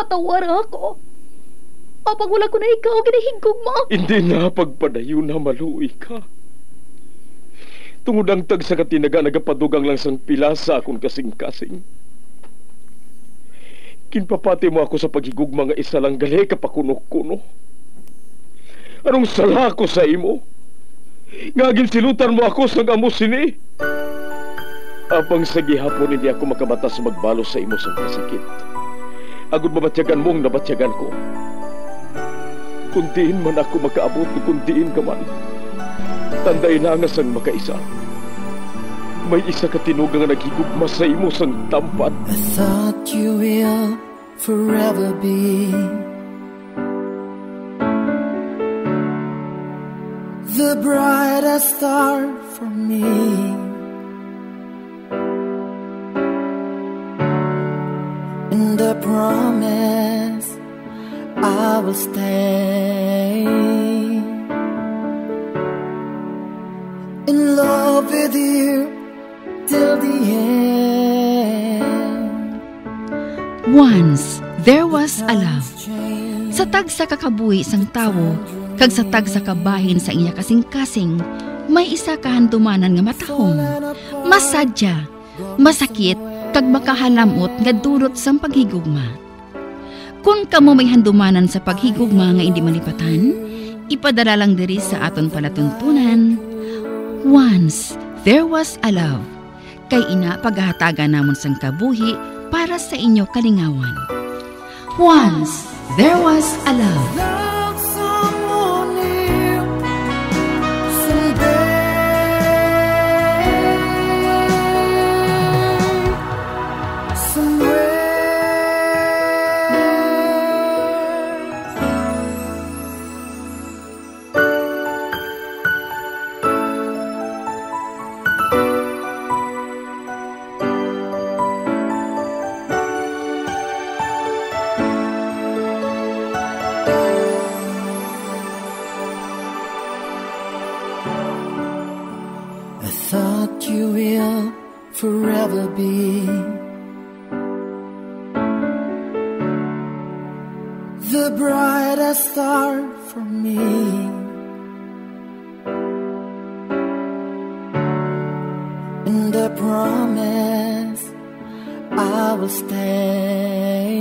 patawar ako. Apag wala ko na ikaw, ginahigog mo. Hindi na pagpadayon na maluoy ka. Tungod ang tag sa katinaga nagapadugang lang sang pilasa akong kasing-kasing. Kinpapati mo ako sa paghigugma nga isa lang gali kapakuno-kuno. Anong sala ko sa imo? Ngagin silutan mo ako sa amo sini. Apang sa gihapon hindi ako makabatas magbalo sa imo sa kasakit. Agud mabatyagan mong nabatyagan ko. Kundiin man ako makaabot, kundiin ka man. Tanday na nga sang makaisa. May isa ka tinugang nga naghigugma sa imo sang tampad. I thought you will forever be the brightest star for me. And I promise I will stay in love with you till the end. Once there was a love. Sa tag sa kakabuhi sang tawo, kag sa tag sa kabahin sa iya kasing-kasing, may isa kahandumanan nga matahong, masadya, masakit, kag makahalamot nga durot sang paghigugma. Kung kamo may handumanan sa paghigugma nga hindi malipatan, ipadala lang diri sa aton palatuntunan. Once there was a love. Kay ina paghahatagan namon sang kabuhi para sa inyo kalingawan. Once there was a love. Forever be the brightest star for me. And I promise I will stay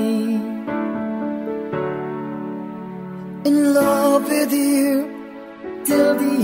in love with you till the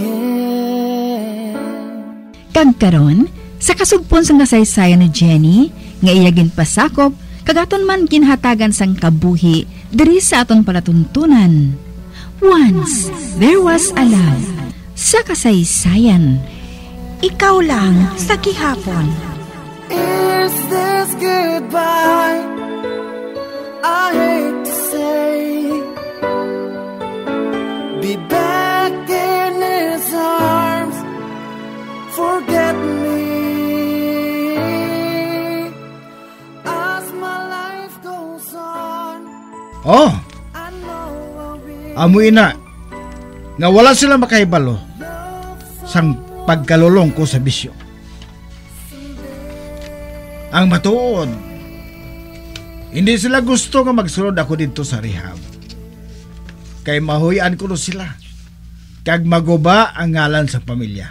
end. Kagkaron, sa kasugpon sang kasaysayan ni Jenny, nga iyagin pasakop, kagaton man ginhatagan sang kabuhi, diri sa aton palatuntunan. Once, there was a love. Sa kasaysayan, ikaw lang sa gihapon. Is this goodbye? I hate to say, be back in his arms, forget me. Oh, amoy na nga wala sila makahibalo sang pagkalulong ko sa bisyo. Ang matuod, hindi sila gusto nga magsulod ako dito sa rehab. Kay mahuyan ko no sila, kag maguba ang ngalan sa pamilya.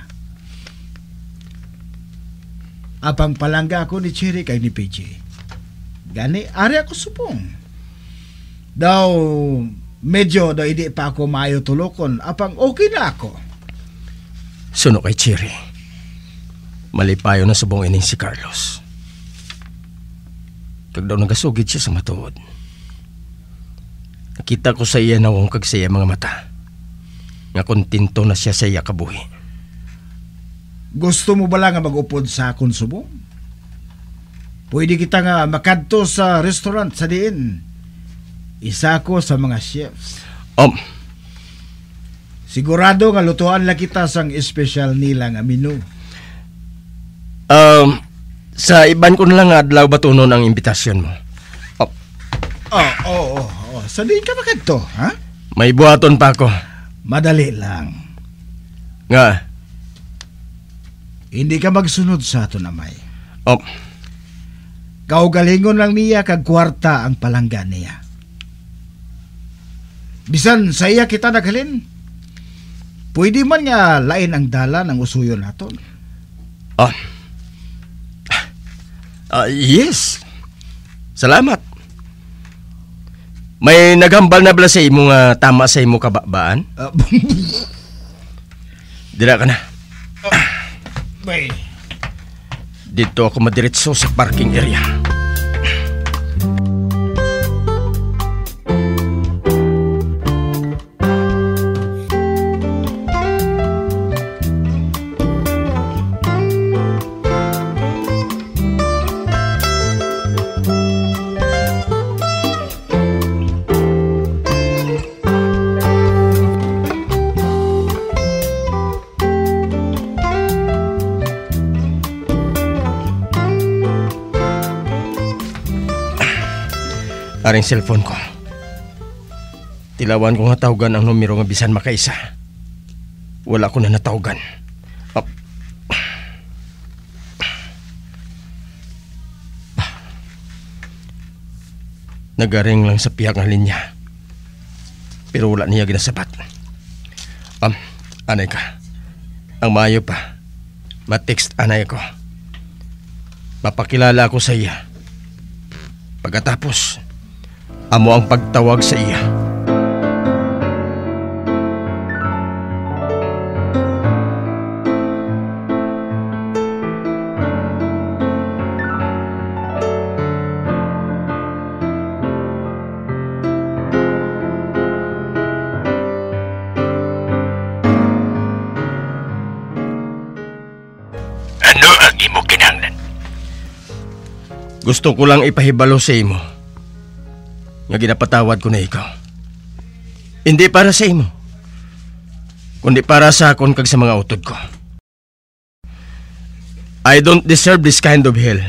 Apang palangga ako ni Cherry kay ni PJ. Gani, ari ako supong. Daw, medyo daw hindi pa ako maayo tulokon, apang okay na ako. Suno kay Cherry, malipayo na subong ining si Carlos. Kag daw nagasugid siya sa matuod. Nakita ko sa iya nawong kag sa iya mga mata, nga kontento na siya sa iya kabuhi. Gusto mo bala nga mag-upod sa akong subong? Pwede kita nga makadto sa restaurant sa diin. Isa ko sa mga chefs. Sigurado nga lutuan lang kita sang espesyal nila nga menu. Sa iban ko na lang adlaw batunon ang imbitasyon mo. Sa diin ka makadto, ha? May buhaton pa ako. Madali lang. Nga? Hindi ka magsunod sa ato, Amay. Kaugalingon lang niya kag kwarta ang palangga niya. Bisan sa iya kita naghalin, pwede man nga lain ang dala ng usuyon naton. Yes. Salamat. May naghambal na bala sa imo nga tama sa imo kababaan? Dira ka na. Bay. Dito ako madiretso sa parking area. Aring cellphone ko. Tilawan ko nga tawagan ang numero nga bisan makaisa. Wala ko na natawagan. Nagaring lang sa piyak ng linya. Pero wala niya ginasapat. Anay ka. Ang maayo pa. Ma-text anay ko. Mapakilala ako sa iya. Pagkatapos, amo ang pagtawag sa iya. Ano ang imo kinahanglan? Gusto ko lang ipahibalo sa imo nga ginapatawad ko na ikaw. Hindi para sa imo, kundi para sa akon kag sa mga utod ko. I don't deserve this kind of hell.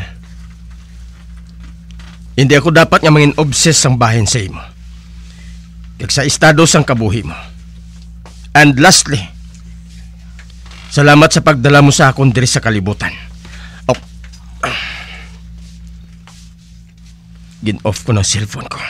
Hindi ako dapat nga mangin obses sang bahin sa imo kag sa estado sang kabuhi mo. And lastly, salamat sa pagdala mo sa akon diri sa kalibutan. Gin-off ko ng cellphone ko.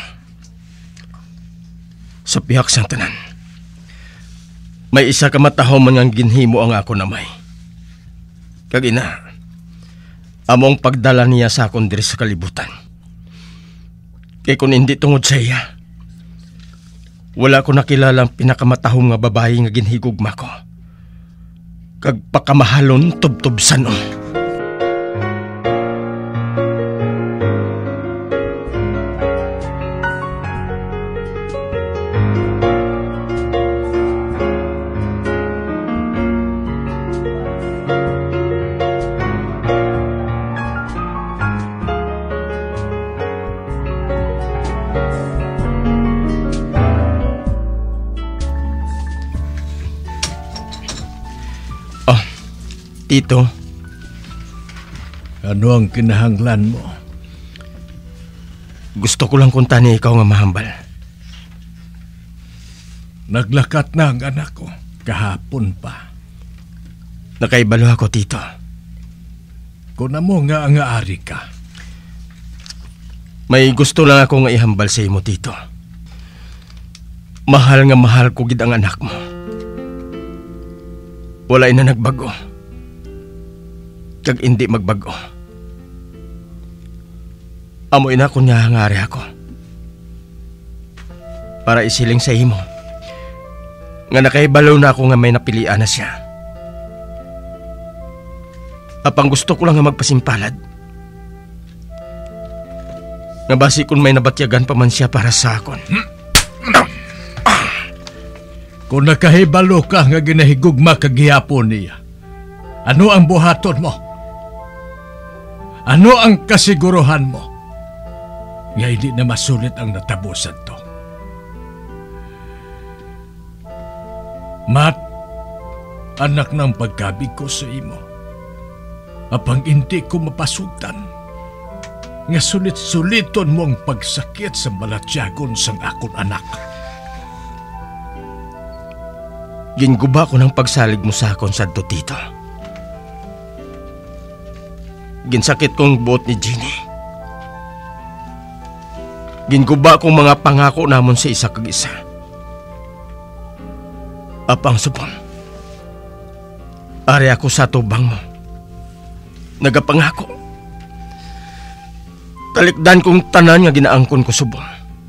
Sa pihak sang tanan, may isa ka matahom man ang ginhimo ang ako namay. Kag ina, among pagdala niya sa akon diri sa kalibutan. Kay kung hindi tungod sa iya, wala ko nakilalang pinakamatahom nga babae nga ginhigugma ko. Kag pakamahalon tubtubsanon. Tito, ano ang kinahanglan mo? gusto ko lang kunta ni ikaw nga mahambal. Naglakat na ang anak ko kahapon pa. Nakaibalo ako, Tito. Kung mo nga ang aari ka. May gusto lang ako nga ihambal sa imo, Tito. Mahal nga mahal ko gid ang anak mo. Wala na nagbago. Kag hindi magbago. Amo ina ko nga hangari ako. Para isiling sa imo. Nga nakaibalaw na ako nga may napilian na siya. Apang gusto ko lang nga magpasimpalad. Nga basi kung may nabatyagan pa man siya para sa akon. Kung nakahibalo ka nga ginahigugma kagihapon niya, ano ang buhaton mo? Ano ang kasiguruhan mo? Nga hindi na masulit ang natabusan to. Mat, anak ng pagkabig ko sa imo. Apang hindi ko mapasugtan. Nga sulit-suliton mo ang pagsakit sa balatyagon sang akon anak. Ginguba ko ng pagsalig mo sa akon sadto, Tito. Ginsakit kong buot ni Jeannie. ginguba kong mga pangako namon sa isa kag isa. Apang subong, ari ako sa tubang mo. Nagapangako. Talikdan kong tanan nga ginaangkon ko subong.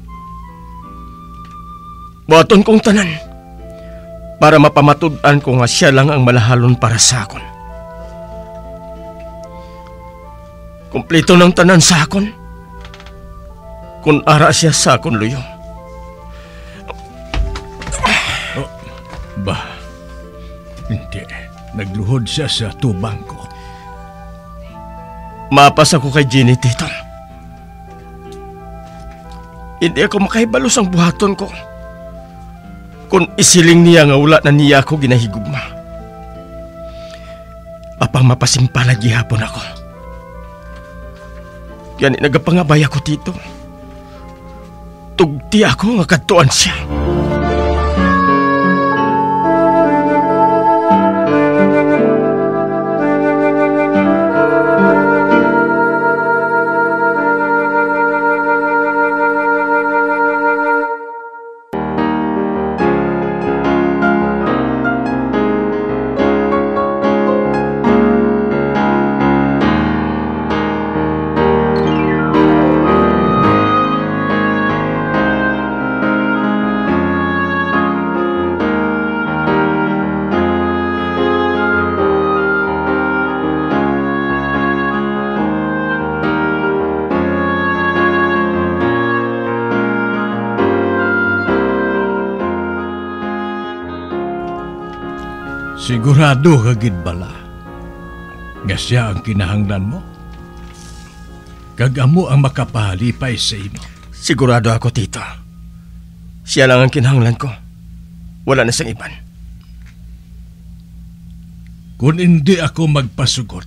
Buhaton kong tanan para mapamatud-an ko nga siya lang ang malahalon para sa akon. Kompleto ng tanan sa akon kung ara siya sa akon luyo. Hindi. Nagluhod siya sa tubang ko. Mapas ako kay Jenny, tito. Hindi ako makahibalos ang buhaton ko kung isiling niya nga wala na niya ako ginahigugma. Apang mapasimpala gihapon ako. Yan nagapangabay ako, tito. Tugti ako nga kadtuan siya. Sigurado ka gid bala nga siya ang kinahanglan mo? Kag amo ang makapahalipay sa imo. Sigurado ako, tito. Siya lang ang kinahanglan ko. Wala na siyang iban. Kung hindi ako magpasugot,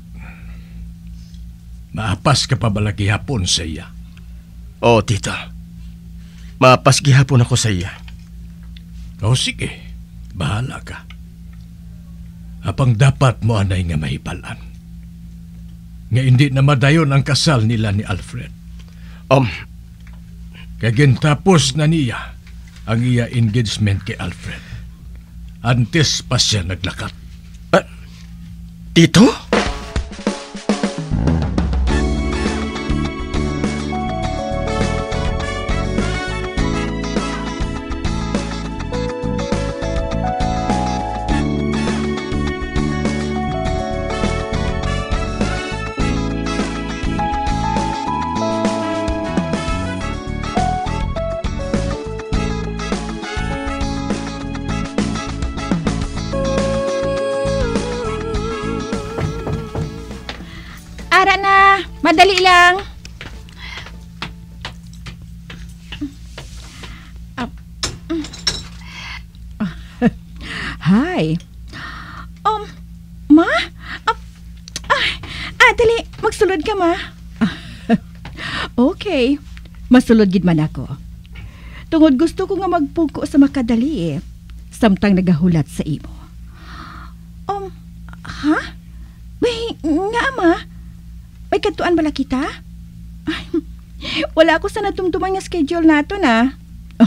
maapas ka pa bala gihapon sa iya? Oo, tito. Maapas gihapon ako sa iya. O sige, bahala ka. Apang dapat mo anay nga mahibalan. Nga hindi na madayon ang kasal nila ni Alfred. Kagintapos na niya ang iya engagement kay Alfred. Antes pa siya naglakat. Tito? Ara na, madali lang. Hi. Ma? Dali, magsulod ka, ma. Okay, masulod gid man ako. Tungod gusto ko nga magpuko sa makadali samtang nagahulat sa imo. Ha? May nga, ma? May katuan bala kita? Ay, wala ako sa natumtumang nga schedule nato na.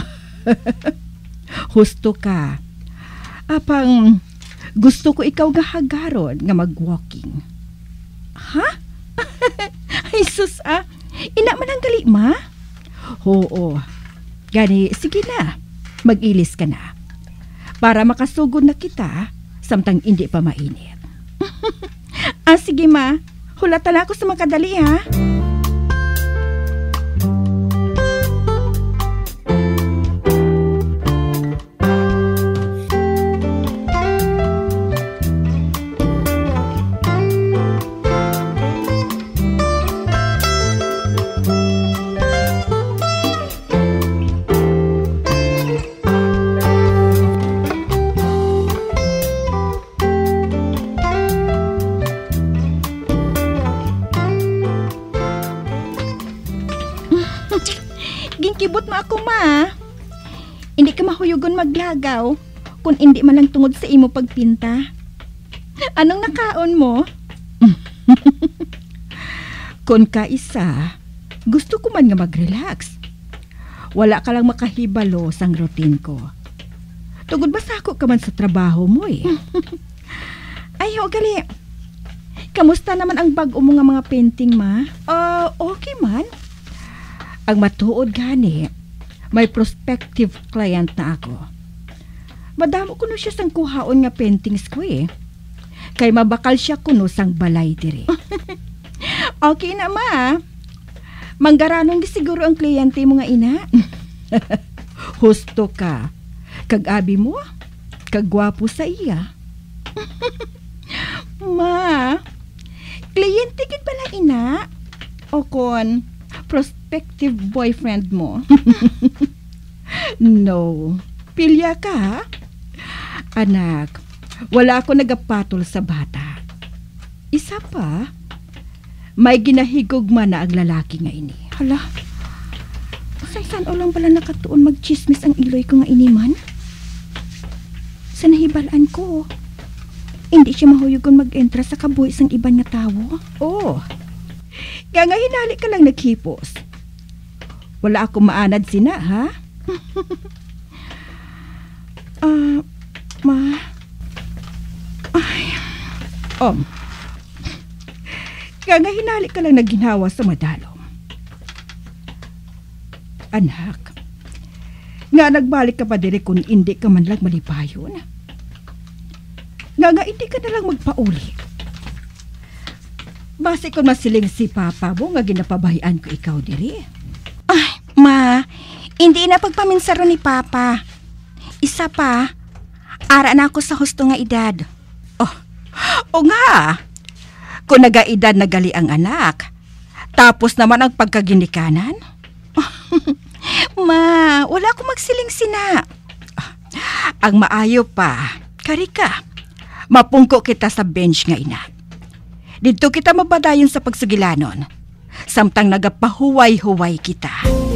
Husto ka. Apang gusto ko ikaw nga hagaron nga mag-walking. Ha? Ay sus ina man ang gali, ma? Oo. Gani, sige na. Mag-ilis ka na. Para makasugod na kita samtang hindi pa mainit. Sige, ma. Hulatan ako sa makadali, ha? Ginkibot mo ako, ma. Hindi ka mahuyugon maglagaw kung hindi man lang tungod sa imo pagpinta. Anong nakaon mo? Kung kaisa, gusto ko man nga mag-relax. Wala ka lang makahibalo sang routine ko. Tugod ba sako ka man sa trabaho mo eh? Ay, gali. Kamusta naman ang bag-o mo nga mga painting, ma? Okay man. Ang matuod gani, may prospective client na ako. Madamo ko no siya sang kuhaon nga paintings ko eh. Kay mabakal siya kuno sang balay diri. Okay na, ma. Manggaranong siguro ang kliyente mo nga ina. Husto ka. Kag-abi mo, kagwapo sa iya. Ma, kliyente gid pala ina. O kon, prospective boyfriend mo. No, pilya ka ha? Anak, wala ako nagapatol sa bata. Isa pa, may ginahigugma na ang lalaki nga ini. Hala, saan o lang pala nakatuon magchismis ang iloy ko nga iniman? Sa nahibalaan ko, hindi siya mahuyogon mag-entra sa kabuhi sang iban nga tawo. Oh, kaya nga hinali ka lang naghipos. Wala ako maanad sina, ha? Ma... Ay... Kaya nga hinali ka lang nagginhawa sa madalom. Anak, nga nagbalik ka pa dire kung hindi ka man lang malipayon. Nga hindi ka na lang magpauli. Base kung masiling si Papa mo nga ginapabahian ko ikaw dire. Ay, ma, hindi na pagpaminsaro ni Papa. Isa pa, ara na ako sa husto nga edad. O nga, kung nagaedad na gali ang anak, tapos naman ang pagkaginikanan. Ma, wala akong magsiling sina. Ang maayo pa, karika, mapungko kita sa bench nga ina. Dito kita mabadayon sa pagsugilanon, samtang nagapahuway-huway kita.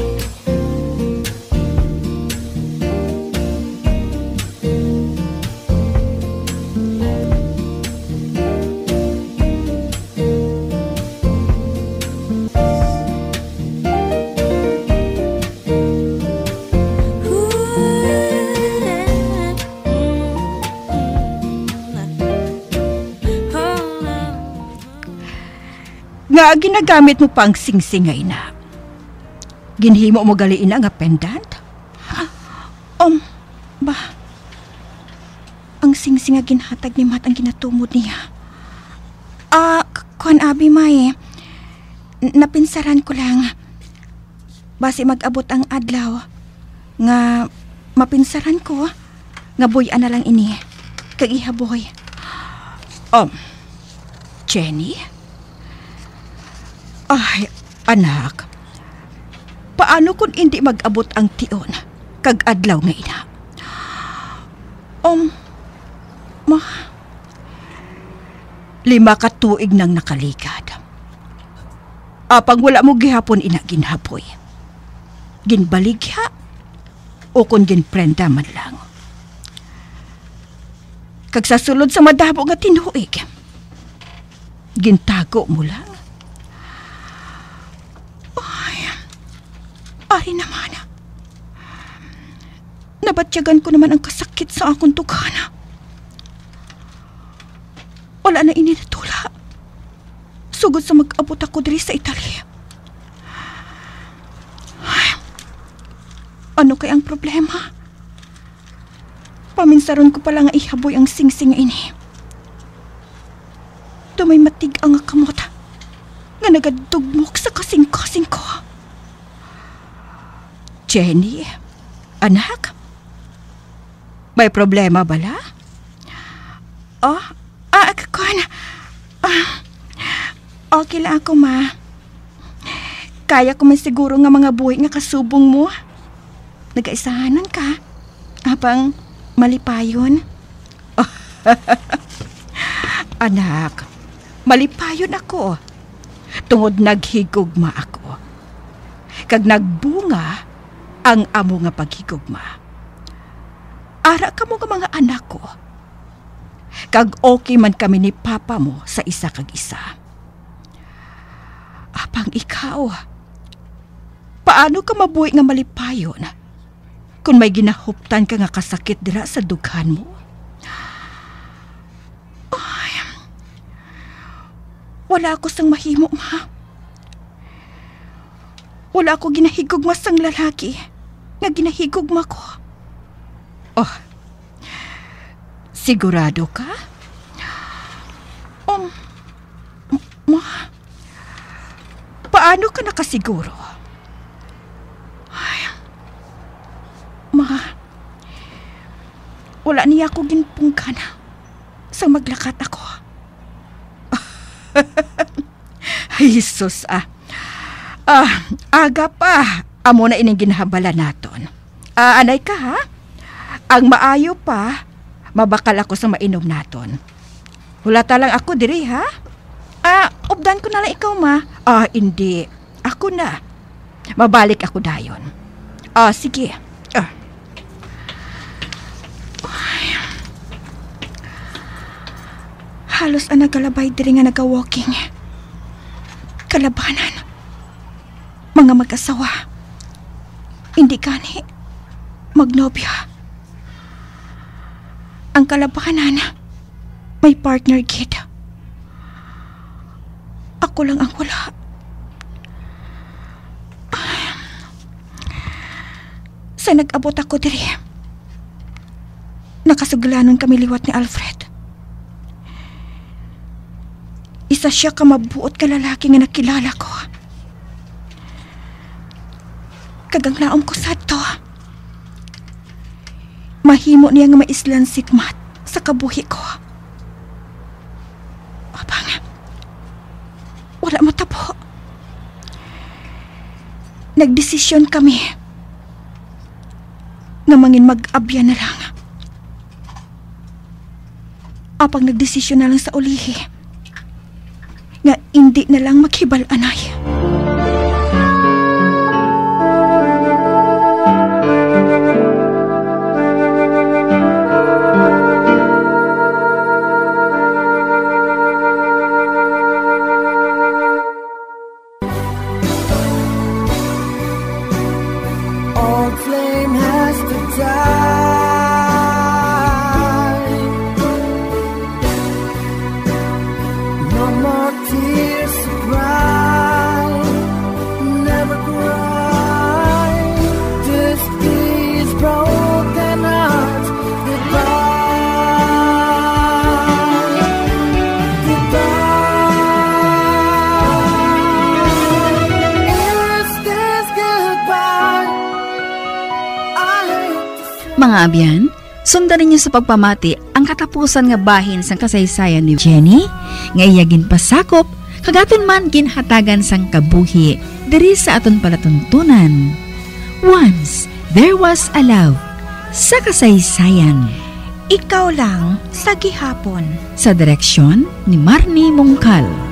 Nga ginagamit mo pang singsingay na. Ginhimo mo galiin nga pendant? Ba? Ang singsing nga ginhatag ni Mat ang ginatumod niya. Kuan abi may. Napinsaran ko lang. Basi mag-abot ang adlaw. Nga mapinsaran ko. Nga buyan na lang ini. Kag ihaboy. Jenny? Ay, anak. Paano kung hindi mag-abot ang tion? Kag adlaw nga ina? Ma. 5 ka tuig nang nakaligad. Apang wala mo gihapon ina ginhapoy. Ginbaligya o kung ginprenda man lang. Kag sa sulod sa madabo nga tinuig, gintago mo lang. Ari naman. Nabatyagan ko naman ang kasakit sa akong tugana. Wala na ininatula. Sugod sa mag-abot ako diri sa Italia. Ay, ano kaya ang problema? Paminsaron ko pala nga ihaboy ang singsing ini. Dumay matig ang kamot nga nagadugmok sa kasing-kasing ko. Jenny, anak? May problema bala? Okay lang ako, ma. Kaya ko man siguro nga mga buhi nga kasubong mo. Nagaisahanan ka. Habang malipayon. Anak, malipayon ako. Tungod naghigugma ako. Kag nagbunga ang amo nga paghigugma. Ara ka mo nga mga anak ko. Kag okay man kami ni Papa mo sa isa kag isa. Apang ikaw, Paano ka mabuhi nga malipayon kung may ginahuptan ka nga kasakit dira sa dughan mo? Ay, wala ako sang mahimo, ma. Wala ako ginahigugma sang lalaki nga ginahigugma ko. Oh, sigurado ka? Ma, paano ka nakasiguro? Ay, ma, wala niya ako ginpungkan sa maglakat ako. Ay, Jesus, aga pa, amo na ining ginahabala naton. Anay ka, ha? Ang maayo pa, mabakal ako sa mainom naton. Hulata lang ako diri, ha? Updan ko na lang ikaw, ma. Hindi. Ako na. Mabalik ako dayon. Sige. Halos nagalabay diri nga naga-walking. Kalabanan. Mga mag-asawa. Hindi gani magnobya. Ang kalabanan, may partner kid. Ako lang ang wala. Sa nag-abot ako diri, nakasuglanon kami liwat ni Alfred. Isa siya ka mabuot ka lalaki nga nakilala ko. Kagang laom ko sa to. Mahimo niya nga maislan sikmat sa kabuhi ko. Abang, wala matabo. Nagdesisyon kami nga mangin mag-abya na lang. Apang nagdesisyon na lang sa ulihi nga hindi na lang maghibal-anay. Mga abyan, sundan ninyo sa pagpamati ang katapusan nga bahin sang kasaysayan ni Jenny, nga iyagin pasakop, kagaton man ginhatagan sang kabuhi, diri sa aton palatuntunan. Once, there was a love, sa kasaysayan. Ikaw lang sa gihapon. Sa direksyon ni Marnie Mongcal.